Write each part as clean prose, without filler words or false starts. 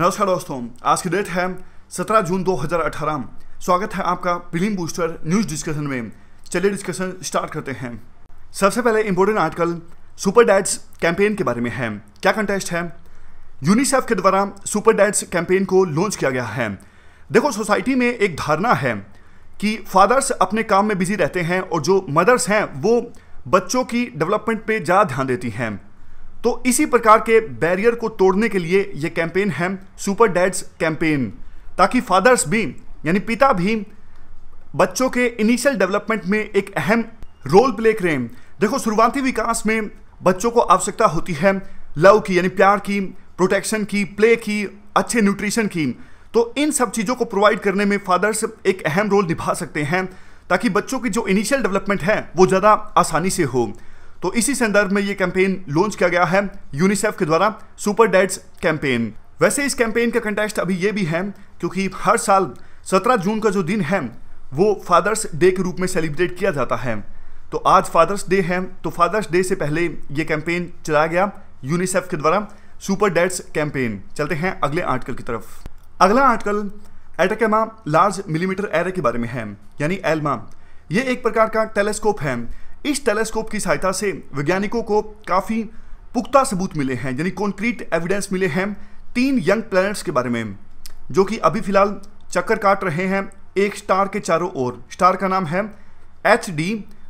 नमस्कार दोस्तों, आज की डेट है 17 जून 2018। स्वागत है आपका प्रीलिम बूस्टर न्यूज डिस्कशन में। चलिए डिस्कशन स्टार्ट करते हैं। सबसे पहले important article super dads campaign के बारे में है। क्या कंटेस्ट है? यूनिसेफ के द्वारा सुपर डैड्स कैंपेन को लॉन्च किया गया है। देखो, सोसाइटी में एक धारणा है कि फादर्स अपने काम में बिजी रहते हैं और जो मदर्स हैं वो बच्चों की डेवलपमेंट पे ज़्यादा ध्यान देती हैं। तो इसी प्रकार के बैरियर को तोड़ने के लिए ये कैंपेन है सुपर डैड्स कैंपेन, ताकि फादर्स भी यानी पिता भी बच्चों के इनिशियल डेवलपमेंट में एक अहम रोल प्ले करें। देखो, शुरुआती विकास में बच्चों को आवश्यकता होती है लव की यानी प्यार की, प्रोटेक्शन की, प्ले की, अच्छे न्यूट्रिशन की। तो इन सब चीज़ों को प्रोवाइड करने में फादर्स एक अहम रोल निभा सकते हैं, ताकि बच्चों की जो इनिशियल डेवलपमेंट है वो ज़्यादा आसानी से हो। तो इसी संदर्भ में ये कैंपेन लॉन्च किया गया है यूनिसेफ के द्वारा, सुपर डैड्स कैंपेन। वैसे इस कैंपेन का कंटेक्स्ट अभी ये भी है क्योंकि हर साल 17 जून का जो दिन है वो फादर्स डे के रूप में सेलिब्रेट किया जाता है। तो आज फादर्स डे है, तो फादर्स डे से पहले ये कैंपेन चलाया गया यूनिसेफ के द्वारा, सुपर डैड्स कैंपेन। चलते हैं अगले आर्टिकल की तरफ। अगला article Atacama large millimetre array के बारे में है, यानी एल्मा। ये एक प्रकार का टेलीस्कोप है। इस टेलीस्कोप की सहायता से वैज्ञानिकों को काफ़ी पुख्ता सबूत मिले हैं, यानी कॉन्क्रीट एविडेंस मिले हैं 3 यंग प्लैनेट्स के बारे में, जो कि अभी फिलहाल चक्कर काट रहे हैं एक स्टार के चारों ओर। स्टार का नाम है HD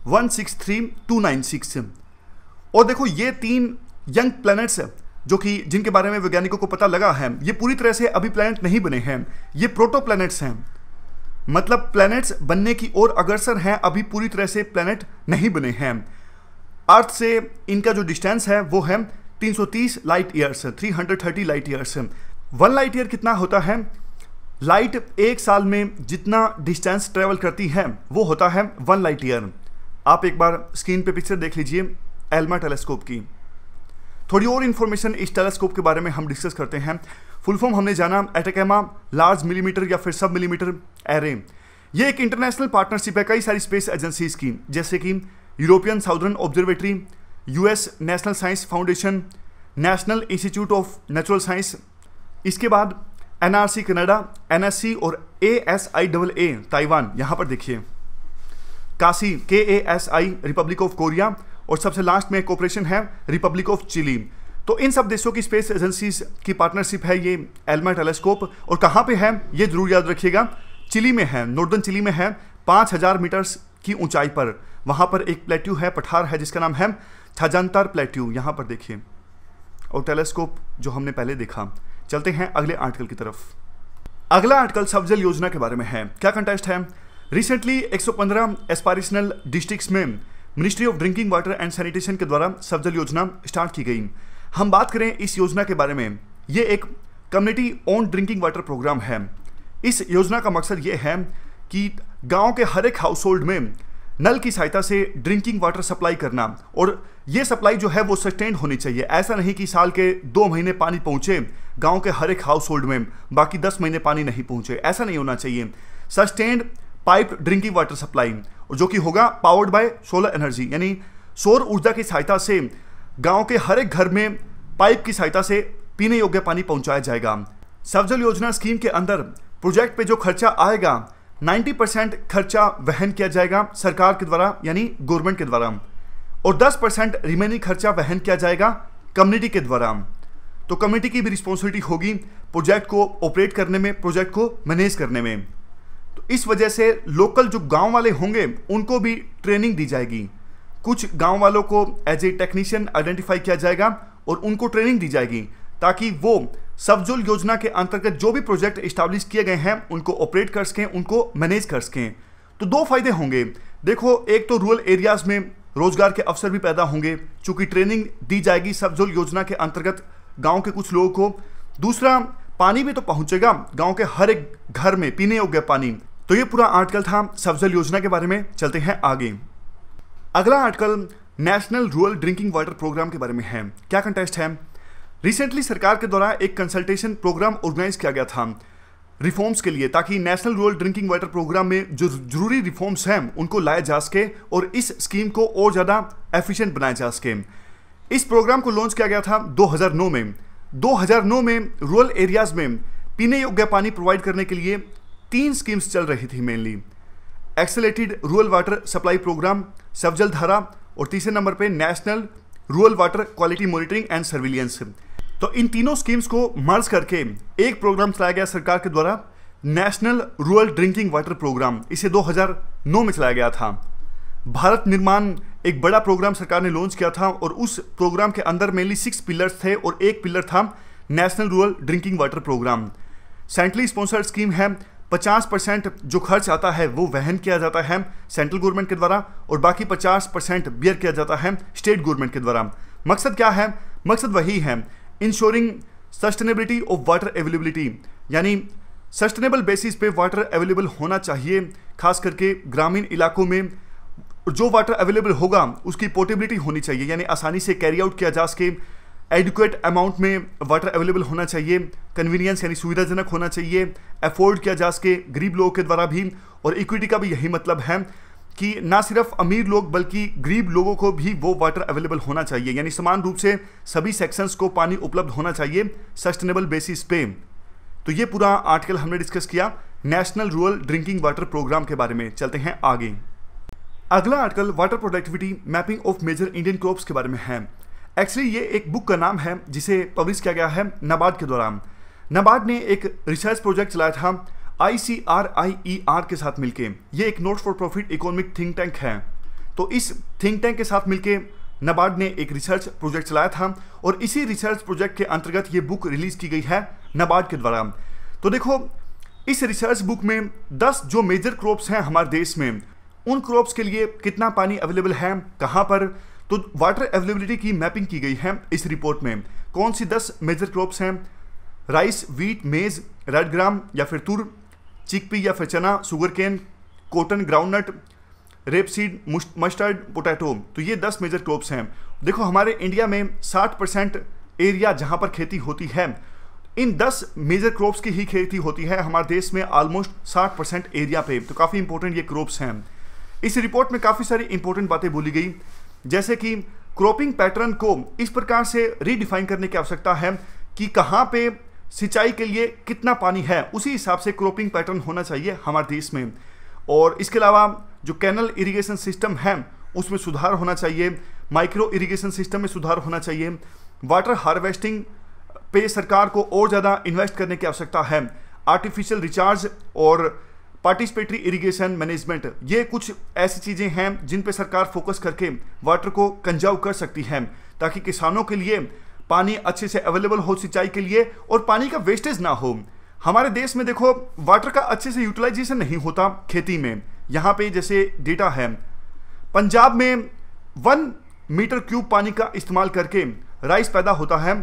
163296। और देखो, ये 3 यंग प्लैनेट्स जो कि जिनके बारे में वैज्ञानिकों को पता लगा है, ये पूरी तरह से अभी प्लैनेट नहीं बने हैं, ये प्रोटो प्लैनेट्स हैं। मतलब प्लैनेट्स बनने की ओर अग्रसर हैं, अभी पूरी तरह से प्लैनेट नहीं बने हैं। अर्थ से इनका जो डिस्टेंस है वो है 330 light years, 330 light years. 1 light year कितना होता है? लाइट एक साल में जितना डिस्टेंस ट्रेवल करती है वो होता है 1 लाइट ईयर। आप एक बार स्क्रीन पे पिक्चर देख लीजिए एल्मा टेलीस्कोप की। थोड़ी और इन्फॉर्मेशन इस टेलीस्कोप के बारे में हम डिस्कस करते हैं। फुल फॉर्म हमने जाना एटाकामा लार्ज मिलीमीटर या फिर सब मिलीमीटर एरे। ये एक इंटरनेशनल पार्टनरशिप है कई सारी स्पेस एजेंसीज की, जैसे कि European Southern Observatory, US national science foundation, national institute of natural science, इसके बाद NRC कनाडा, NSC और ASIAA ताइवान। यहाँ पर देखिए कासी KASI रिपब्लिक ऑफ कोरिया, और सबसे लास्ट में कोऑपरेशन है रिपब्लिक ऑफ चिली। तो इन सब देशों की स्पेस एजेंसीज की पार्टनरशिप है ये एल्मा टेलीस्कोप। और कहाँ पे है ये जरूर याद रखिएगा, चिली में है, नॉर्दर्न चिली में है, 5000 मीटर्स की ऊंचाई पर। वहाँ पर एक प्लेट्यू है, पठार है, जिसका नाम है छाजांतर प्लेट्यू। यहाँ पर देखिए, और टेलीस्कोप जो हमने पहले देखा। चलते हैं अगले आर्टिकल की तरफ। अगला आर्टिकल सबजल योजना के बारे में है। क्या कंटेस्ट है? रिसेंटली 115 एस्पायरेशनल डिस्ट्रिक्ट्स में ministry of drinking water and sanitation के द्वारा सबजल योजना स्टार्ट की गई। हम बात करें इस योजना के बारे में, ये एक community own drinking water programme है। इस योजना का मकसद ये है कि गांव के हर एक हाउस होल्ड में नल की सहायता से ड्रिंकिंग वाटर सप्लाई करना, और ये सप्लाई जो है वो सस्टेन्ड होनी चाहिए। ऐसा नहीं कि साल के 2 महीने पानी पहुंचे गांव के हर एक हाउस होल्ड में, बाकी 10 महीने पानी नहीं पहुंचे, ऐसा नहीं होना चाहिए। Sustained pipe drinking water supply, जो कि होगा पावर्ड बाय सोलर एनर्जी, यानी सौर ऊर्जा की सहायता से गांव के हर एक घर में पाइप की सहायता से पीने योग्य पानी पहुंचाया जाएगा। सबजल योजना स्कीम के अंदर प्रोजेक्ट पे जो खर्चा आएगा 90% खर्चा वहन किया जाएगा सरकार के द्वारा, यानी गवर्नमेंट के द्वारा, और 10% रिमेनिंग खर्चा वहन किया जाएगा कम्युनिटी के द्वारा। तो कम्युनिटी की भी रिस्पॉन्सिबिलिटी होगी प्रोजेक्ट को ऑपरेट करने में, प्रोजेक्ट को मैनेज करने में। तो इस वजह से लोकल जो गांव वाले होंगे उनको भी ट्रेनिंग दी जाएगी। कुछ गांव वालों को एज ए टेक्नीशियन आइडेंटिफाई किया जाएगा और उनको ट्रेनिंग दी जाएगी, ताकि वो सबजल योजना के अंतर्गत जो भी प्रोजेक्ट इस्टेब्लिश किए गए हैं उनको ऑपरेट कर सकें, उनको मैनेज कर सकें। तो 2 फायदे होंगे। देखो, एक तो रूरल एरियाज में रोजगार के अवसर भी पैदा होंगे, चूंकि ट्रेनिंग दी जाएगी सबजल योजना के अंतर्गत गाँव के कुछ लोगों को। दूसरा, पानी भी तो पहुंचेगा गाँव के हर एक घर में, पीने योग्य पानी। तो ये पूरा आर्टिकल था सबजल योजना के बारे में। चलते हैं आगे। अगला article national rural drinking water programme के बारे में है। क्या कंटेस्ट है? रिसेंटली सरकार के द्वारा एक कंसल्टेशन प्रोग्राम ऑर्गेनाइज किया गया था रिफॉर्म्स के लिए, ताकि national rural drinking water programme में जो जरूरी रिफॉर्म्स हैं उनको लाया जा सके और इस स्कीम को और ज़्यादा एफिशिएंट बनाया जा सके। इस प्रोग्राम को लॉन्च किया गया था 2009 में। 2009 में रूरल एरियाज में पीने योग्य पानी प्रोवाइड करने के लिए 3 स्कीम्स चल रही थी mainly, accelerated rural water supply programme, सब जल धारा, और तीसरे नंबर पे national rural water quality monitoring and surveillance. तो इन तीनों स्कीम्स को मर्ज करके एक प्रोग्राम चलाया गया सरकार के द्वारा, national rural drinking water programme. इसे 2009 में चलाया गया था। भारत निर्माण एक बड़ा प्रोग्राम सरकार ने लॉन्च किया था और उस प्रोग्राम के अंदर मेनली 6 पिलर्स थे और एक पिलर था national rural drinking water programme. Centrally sponsored scheme है। 50% जो खर्च आता है वो वहन किया जाता है सेंट्रल गवर्नमेंट के द्वारा और बाकी 50% बियर किया जाता है स्टेट गवर्नमेंट के द्वारा। मकसद क्या है? मकसद वही है, ensuring sustainability of water availability, यानी सस्टेनेबल बेसिस पे वाटर अवेलेबल होना चाहिए। खास करके ग्रामीण इलाकों में जो वाटर अवेलेबल होगा उसकी पोर्टेबिलिटी होनी चाहिए, यानी आसानी से कैरी आउट किया जा सके, एडिक्वेट अमाउंट में वाटर अवेलेबल होना चाहिए, कन्वीनियंस यानी सुविधाजनक होना चाहिए, अफोर्ड किया जा सके गरीब लोगों के द्वारा भी। और इक्विटी का भी यही मतलब है कि ना सिर्फ अमीर लोग बल्कि गरीब लोगों को भी वो वाटर अवेलेबल होना चाहिए, यानी समान रूप से सभी सेक्शंस को पानी उपलब्ध होना चाहिए सस्टेनेबल बेसिस पे। तो ये पूरा आर्टिकल हमने डिस्कस किया national rural drinking water programme के बारे में। चलते हैं आगे। अगला article water productivity mapping of major Indian crops के बारे में है। एक्चुअली ये एक बुक का नाम है जिसे पब्लिश किया गया है नाबार्ड के द्वारा। नाबार्ड ने एक रिसर्च प्रोजेक्ट चलाया था ICRIER के साथ मिलके। ये एक not for profit economic think tank है। तो इस थिंक टैंक के साथ मिलके नाबार्ड ने एक रिसर्च प्रोजेक्ट चलाया था और इसी रिसर्च प्रोजेक्ट के अंतर्गत ये बुक रिलीज की गई है नाबार्ड के द्वारा। तो देखो, इस रिसर्च बुक में 10 जो मेजर क्रॉप्स हैं हमारे देश में, उन क्रॉप्स के लिए कितना पानी अवेलेबल है, कहाँ पर, तो वाटर अवेलेबिलिटी की मैपिंग की गई है इस रिपोर्ट में। कौन सी 10 मेजर क्रॉप्स हैं? Rice, wheat, maize, red gram या फिर तुर, चिकपी या फिर चना, sugarcane, cotton, groundnut, rapeseed, mustard, potato. तो ये 10 मेजर क्रॉप्स हैं। देखो, हमारे इंडिया में 60% एरिया जहाँ पर खेती होती है, इन 10 मेजर क्रॉप्स की ही खेती होती है हमारे देश में ऑलमोस्ट 60% एरिया पे। तो काफ़ी इंपॉर्टेंट ये क्रॉप्स हैं। इस रिपोर्ट में काफ़ी सारी इंपॉर्टेंट बातें बोली गई, जैसे कि क्रॉपिंग पैटर्न को इस प्रकार से रीडिफाइन करने की आवश्यकता है कि कहाँ पे सिंचाई के लिए कितना पानी है, उसी हिसाब से क्रॉपिंग पैटर्न होना चाहिए हमारे देश में। और इसके अलावा जो कैनल इरिगेशन सिस्टम है उसमें सुधार होना चाहिए, माइक्रो इरिगेशन सिस्टम में सुधार होना चाहिए, वाटर हार्वेस्टिंग पे सरकार को और ज़्यादा इन्वेस्ट करने की आवश्यकता है, आर्टिफिशियल रिचार्ज और पार्टिसिपेटरी इरिगेशन मैनेजमेंट, ये कुछ ऐसी चीज़ें हैं जिन पे सरकार फोकस करके वाटर को कंजर्व कर सकती है ताकि किसानों के लिए पानी अच्छे से अवेलेबल हो सिंचाई के लिए और पानी का वेस्टेज ना हो। हमारे देश में देखो, वाटर का अच्छे से यूटिलाइजेशन नहीं होता खेती में। यहाँ पे जैसे डेटा है, पंजाब में 1 मीटर क्यूब पानी का इस्तेमाल करके राइस पैदा होता है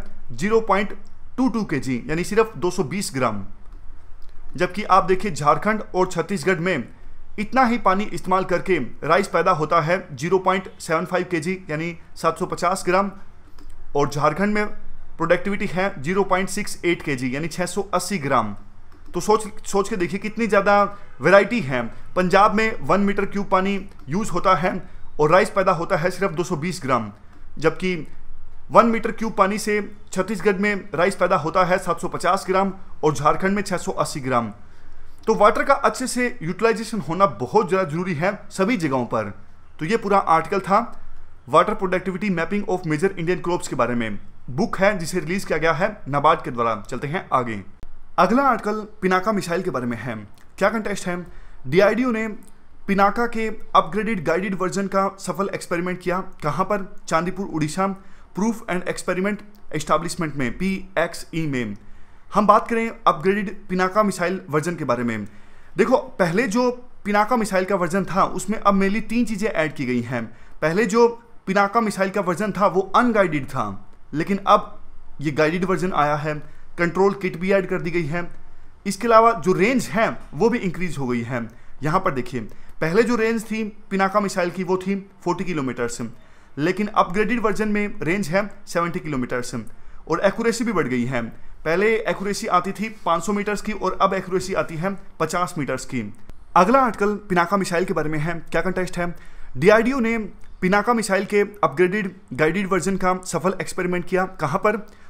0.22 kg, यानी सिर्फ 220 ग्राम। जबकि आप देखिए झारखंड और छत्तीसगढ़ में इतना ही पानी इस्तेमाल करके राइस पैदा होता है 0.75 kg, यानी 750 ग्राम, और झारखंड में प्रोडक्टिविटी है 0.68 kg, यानी 680 ग्राम। तो सोच के देखिए कितनी ज़्यादा वैरायटी है। पंजाब में 1 मीटर क्यूब पानी यूज़ होता है और राइस पैदा होता है सिर्फ 220 ग्राम, जबकि 1 मीटर क्यूब पानी से छत्तीसगढ़ में राइस पैदा होता है 750 ग्राम और झारखंड में 680 ग्राम। तो वाटर का अच्छे से यूटिलाइजेशन होना बहुत ज़्यादा जरूरी है सभी जगहों पर। तो ये पूरा आर्टिकल था water productivity mapping of major Indian crops के बारे में। बुक है जिसे रिलीज किया गया है नाबार्ड के द्वारा। चलते हैं आगे। अगला आर्टिकल पिनाका मिसाइल के बारे में है। क्या कंटेस्ट है? DRDO ने पिनाका के अपग्रेडेड गाइडेड वर्जन का सफल एक्सपेरिमेंट किया। कहाँ पर? Chandipur, Orissa, proof and experiment establishment में, PXE में। हम बात करें अपग्रेडेड पिनाका मिसाइल वर्जन के बारे में। देखो, पहले जो पिनाका मिसाइल का वर्जन था उसमें अब मेनली 3 चीज़ें ऐड की गई हैं। पहले जो पिनाका मिसाइल का वर्जन था वो अनगाइडेड था, लेकिन अब ये गाइडेड वर्जन आया है। कंट्रोल किट भी ऐड कर दी गई है। इसके अलावा जो रेंज है वो भी इंक्रीज हो गई है। यहाँ पर देखिए, पहले जो रेंज थी पिनाका मिसाइल की वो थी 40 किलोमीटर से, लेकिन अपग्रेडेड वर्जन में रेंज है 70 किलोमीटर से, और एक्यूरेसी भी बढ़ गई है। पहले एक्यूरेसी आती थी 500 मीटर्स की और अब एक्यूरेसी आती है 50 मीटर्स की। अगला आर्टिकल पिनाका मिसाइल के बारे में है। क्या कंटेस्ट है? DRDO ने पिनाका मिसाइल के अपग्रेडेड गाइडेड वर्जन का सफल एक्सपेरिमेंट किया। कहाँ पर?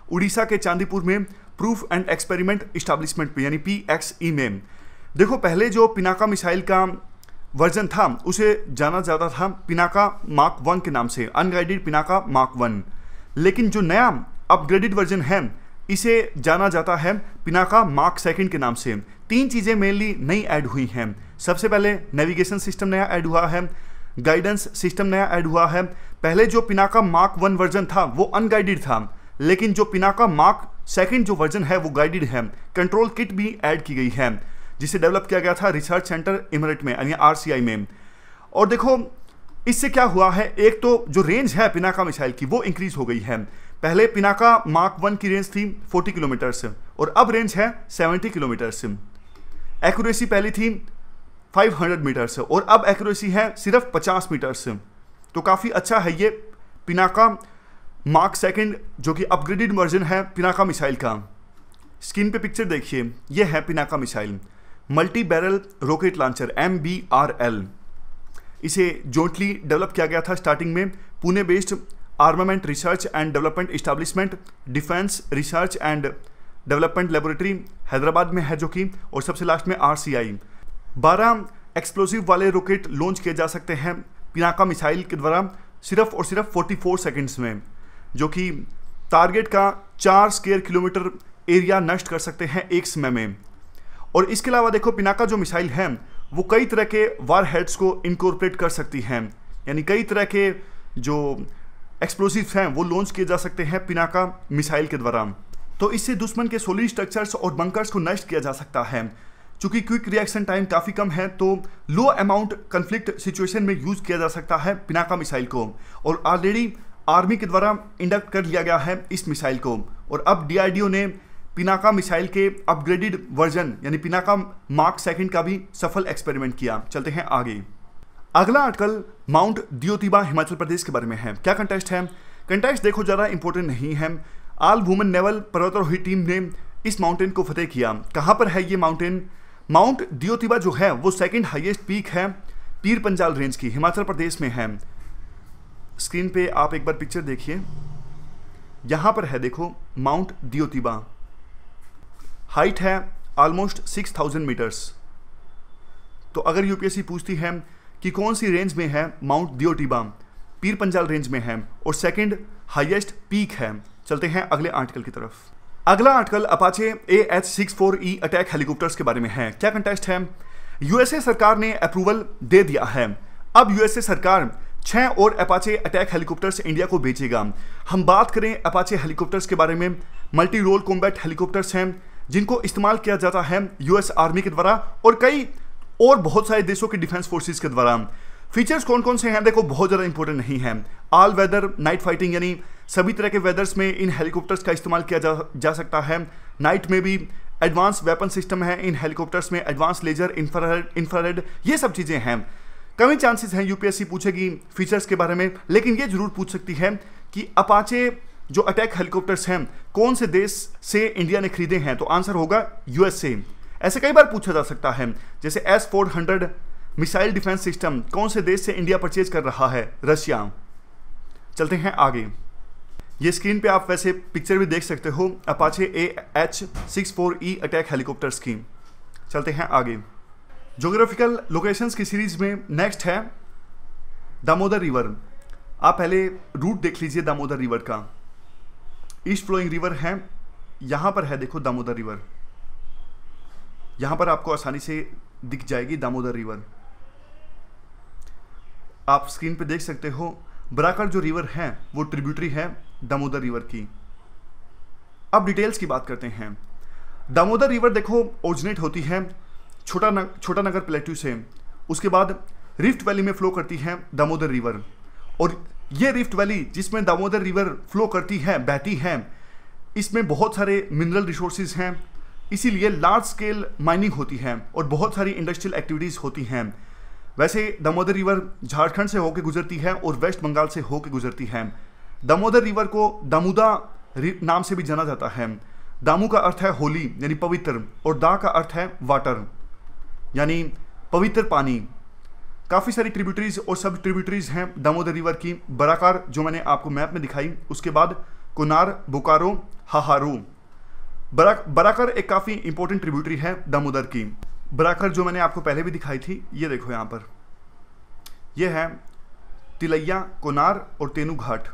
उड़ीसा के चांदीपुर में प्रूफ एंड एक्सपेरिमेंट इस्टेब्लिशमेंट पे यानी PXE में। देखो पहले जो पिनाका मिसाइल का वर्जन था उसे जाना जाता था पिनाका मार्क 1 के नाम से, अनगाइडेड पिनाका मार्क 1। लेकिन जो नया अपग्रेडेड वर्जन है इसे जाना जाता है पिनाका मार्क 2 के नाम से। 3 चीज़ें मेनली नई ऐड हुई हैं। सबसे पहले नेविगेशन सिस्टम नया ऐड हुआ है, गाइडेंस सिस्टम नया ऐड हुआ है। पहले जो पिनाका मार्क 1 वर्जन था वो अनगाइडेड था, लेकिन जो पिनाका मार्क 2 जो वर्जन है वो गाइडेड है। कंट्रोल किट भी ऐड की गई है जिसे डेवलप किया गया था रिसर्च सेंटर इमरेट में यानी RCI में। और देखो इससे क्या हुआ है, एक तो जो रेंज है पिनाका मिसाइल की वो इंक्रीज हो गई है। पहले पिनाका मार्क 1 की रेंज थी 40 किलोमीटर से और अब रेंज है 70 किलोमीटर से। एक्यूरेसी पहले थी 500 मीटर से और अब एक्यूरेसी है सिर्फ 50 मीटर से। तो काफ़ी अच्छा है ये पिनाका मार्क 2 जो कि अपग्रेडेड वर्जन है पिनाका मिसाइल का। स्क्रीन पे पिक्चर देखिए, ये है Pinaka missile multi barrel rocket launcher MBRL। इसे जॉइंटली डेवलप किया गया था स्टार्टिंग में Pune based armament research and development establishment, defence research and development laboratory Hyderabad में है जो कि, और सबसे लास्ट में RCI। 12 एक्सप्लोसिव वाले रॉकेट लॉन्च किए जा सकते हैं पिनाका मिसाइल के द्वारा सिर्फ और सिर्फ 44 सेकेंड्स में, जो कि टारगेट का 4 स्क्वायर किलोमीटर एरिया नष्ट कर सकते हैं एक समय में। और इसके अलावा देखो पिनाका जो मिसाइल है वो कई तरह के वार हेड्स को इनकॉर्पोरेट कर सकती हैं, यानी कई तरह के जो एक्सप्लोसिव्स हैं वो लॉन्च किए जा सकते हैं पिनाका मिसाइल के द्वारा। तो इससे दुश्मन के सॉलिड स्ट्रक्चर्स और बंकर्स को नष्ट किया जा सकता है। चूंकि क्विक रिएक्शन टाइम काफ़ी कम है तो लो अमाउंट कन्फ्लिक्ट सिचुएशन में यूज किया जा सकता है पिनाका मिसाइल को, और ऑलरेडी आर्मी के द्वारा इंडक्ट कर लिया गया है इस मिसाइल को। और अब DRDO ने पिनाका मिसाइल के अपग्रेडेड वर्जन यानी पिनाका मार्क 2 का भी सफल एक्सपेरिमेंट किया। चलते हैं आगे। अगला आर्टिकल माउंट दियोतिबा हिमाचल प्रदेश के बारे में है। क्या कंटेस्ट है? कंटेस्ट देखो ज़्यादा इंपॉर्टेंट नहीं है। ऑल वुमेन नेवल पर्वतारोही टीम ने इस माउंटेन को फतेह किया। कहाँ पर है ये माउंटेन? माउंट दियोतिबा जो है वो 2nd हाईएस्ट पीक है पीर पंजाल रेंज की, हिमाचल प्रदेश में है। स्क्रीन पे आप एक बार पिक्चर देखिए, यहाँ पर है देखो माउंट दियोतिबा। हाइट है ऑलमोस्ट 6000 मीटर्स। तो अगर UPSC पूछती है कि कौन सी रेंज में है माउंट दियोतिबा, पीर पंजाल रेंज में है और 2nd हाईएस्ट पीक है। चलते हैं अगले आर्टिकल की तरफ। अगला article Apache AH-64E attack helicopters के बारे में है। क्या कंटेस्ट है? USA सरकार ने अप्रूवल दे दिया है। अब USA सरकार 6 और अपाचे अटैक हेलीकॉप्टर्स इंडिया को भेजेगा। हम बात करें अपाचे हेलीकॉप्टर्स के बारे में, मल्टी रोल कॉम्बैट हेलीकॉप्टर्स हैं जिनको इस्तेमाल किया जाता है US आर्मी के द्वारा और कई और बहुत सारे देशों के डिफेंस फोर्सेस के द्वारा। फीचर्स कौन कौन से हैं देखो बहुत ज़्यादा इंपॉर्टेंट नहीं है। ऑल वेदर नाइट फाइटिंग यानी सभी तरह के वेदर्स में इन हेलीकॉप्टर्स का इस्तेमाल किया जा सकता है। नाइट में भी एडवांस वेपन सिस्टम है इन हेलीकॉप्टर्स में, एडवांस लेजर, इंफ्रारेड, ये सब चीज़ें हैं। कम ही चांसेस हैं UPSC पूछेगी फीचर्स के बारे में, लेकिन ये जरूर पूछ सकती है कि अपाचे जो अटैक हेलीकॉप्टर्स हैं कौन से देश से इंडिया ने खरीदे हैं, तो आंसर होगा USA। ऐसे कई बार पूछा जा सकता है, जैसे S-400 मिसाइल डिफेंस सिस्टम कौन से देश से इंडिया परचेज कर रहा है? रशिया। चलते हैं आगे। ये स्क्रीन पे आप वैसे पिक्चर भी देख सकते हो अपाचे AH-64E अटैक हेलीकॉप्टर्स की। चलते हैं आगे। ज्योग्राफिकल लोकेशंस की सीरीज में नेक्स्ट है दामोदर रिवर। आप पहले रूट देख लीजिए दामोदर रिवर का। ईस्ट फ्लोइंग रिवर है, यहाँ पर है देखो दामोदर रिवर। यहाँ पर आपको आसानी से दिख जाएगी दामोदर रिवर। आप स्क्रीन पे देख सकते हो बराकर जो रिवर है वो ट्रिब्यूटरी है दामोदर रिवर की। अब डिटेल्स की बात करते हैं। दामोदर रिवर देखो ओरिजिनेट होती है छोटा नगर प्लेट्यू से, उसके बाद रिफ्ट वैली में फ्लो करती है दामोदर रिवर। और ये रिफ्ट वैली जिसमें दामोदर रिवर फ्लो करती है, बहती है, इसमें बहुत सारे मिनरल रिसोर्सेज हैं, इसीलिए लार्ज स्केल माइनिंग होती है और बहुत सारी इंडस्ट्रियल एक्टिविटीज़ होती हैं। वैसे दामोदर रिवर झारखंड से होकर गुजरती है और वेस्ट बंगाल से होकर गुजरती है। दामोदर रिवर को दामोदा नाम से भी जाना जाता है। दामू का अर्थ है होली यानी पवित्र, और दा का अर्थ है वाटर यानी पवित्र पानी। काफ़ी सारी ट्रिब्यूटरीज और सब ट्रिब्यूटरीज हैं दामोदर रिवर की। बराकार जो मैंने आपको मैप में दिखाई, उसके बाद कुनार, बोकारो, हाहारू। बराकर एक काफ़ी इंपॉर्टेंट ट्रिब्यूटरी है दामोदर की। बराकर जो मैंने आपको पहले भी दिखाई थी, ये देखो यहाँ पर, ये है तिलैया, कोनार और तेनू घाट।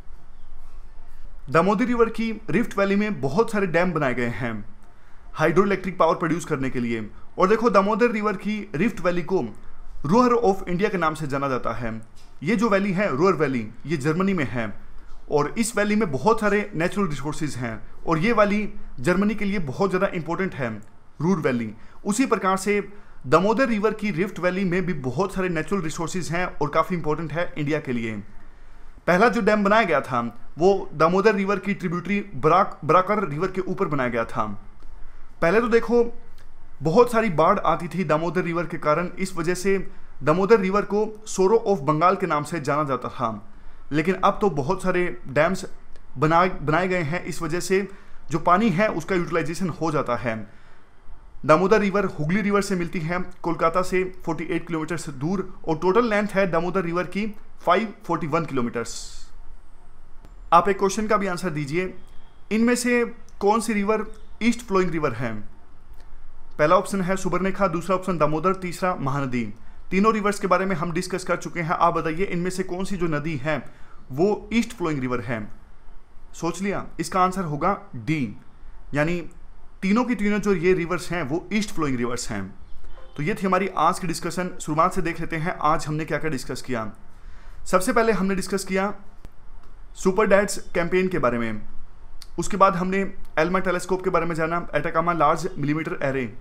दामोदर रिवर की रिफ्ट वैली में बहुत सारे डैम बनाए गए हैं हाइड्रो इलेक्ट्रिक पावर प्रोड्यूस करने के लिए। और देखो, दामोदर रिवर की रिफ्ट वैली को रोअर ऑफ इंडिया के नाम से जाना जाता है। ये जो वैली है, रोअर वैली, ये जर्मनी में है और इस वैली में बहुत सारे नेचुरल रिसोर्सेज हैं और ये वैली जर्मनी के लिए बहुत ज़्यादा इंपॉर्टेंट है, रूर वैली। उसी प्रकार से दामोदर रिवर की रिफ्ट वैली में भी बहुत सारे नेचुरल रिसोर्सेज हैं और काफ़ी इंपॉर्टेंट है इंडिया के लिए। पहला जो डैम बनाया गया था वो दामोदर रिवर की ट्रिब्यूटरी बराकर रिवर के ऊपर बनाया गया था। पहले तो देखो, बहुत सारी बाढ़ आती थी दामोदर रिवर के कारण, इस वजह से दामोदर रिवर को सोरो ऑफ बंगाल के नाम से जाना जाता था। लेकिन अब तो बहुत सारे डैम्स बनाए गए हैं, इस वजह से जो पानी है उसका यूटिलाइजेशन हो जाता है। दामोदर रिवर हुगली रिवर से मिलती है कोलकाता से 48 किलोमीटर से दूर और टोटल लेंथ है दामोदर रिवर की 541 किलोमीटर्स। आप एक क्वेश्चन का भी आंसर दीजिए, इनमें से कौन सी रिवर ईस्ट फ्लोइंग रिवर है? पहला ऑप्शन है सुबर्णरेखा, दूसरा ऑप्शन दामोदर, तीसरा महानदी। तीनों रिवर्स के बारे में हम डिस्कस कर चुके हैं। आप बताइए इनमें से कौन सी जो नदी है वो ईस्ट फ्लोइंग रिवर है? सोच लिया? इसका आंसर होगा डी, यानी तीनों की तीनों जो ये रिवर्स हैं वो ईस्ट फ्लोइंग रिवर्स हैं। तो ये थी हमारी आज की डिस्कशन। शुरुआत से देख लेते हैं आज हमने क्या क्या डिस्कस किया। सबसे पहले हमने डिस्कस किया सुपर डैड्स कैंपेन के बारे में, उसके बाद हमने एल्मा टेलीस्कोप के बारे में जाना, एटाकामा लार्ज मिलीमीटर एरे,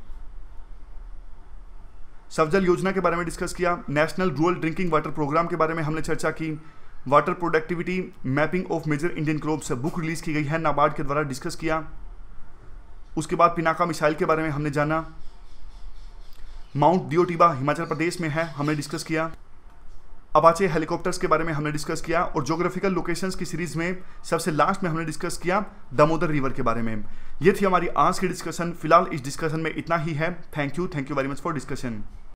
सवजल योजना के बारे में डिस्कस किया, national rural drinking water programme के बारे में हमने चर्चा की, water productivity mapping of major Indian crops book release की गई है नाबार्ड के द्वारा, डिस्कस किया। उसके बाद पिनाका मिसाइल के बारे में हमने जाना, माउंट दियोटिबा हिमाचल प्रदेश में है, हमने डिस्कस किया। अपाचे हेलीकॉप्टर्स के बारे में हमने डिस्कस किया और ज्योग्राफिकल लोकेशंस की सीरीज में सबसे लास्ट में हमने डिस्कस किया दामोदर रिवर के बारे में। ये थी हमारी आज की डिस्कशन। फिलहाल इस डिस्कशन में इतना ही है। Thank you very much for discussion.